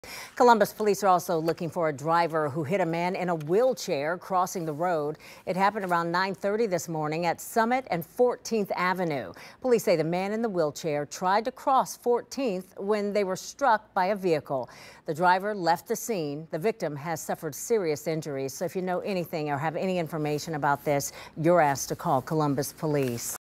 Columbus police are also looking for a driver who hit a man in a wheelchair crossing the road. It happened around 9:30 this morning at Summit and 14th Avenue. Police say the man in the wheelchair tried to cross 14th when they were struck by a vehicle. The driver left the scene. The victim has suffered serious injuries. So if you know anything or have any information about this, you're asked to call Columbus police.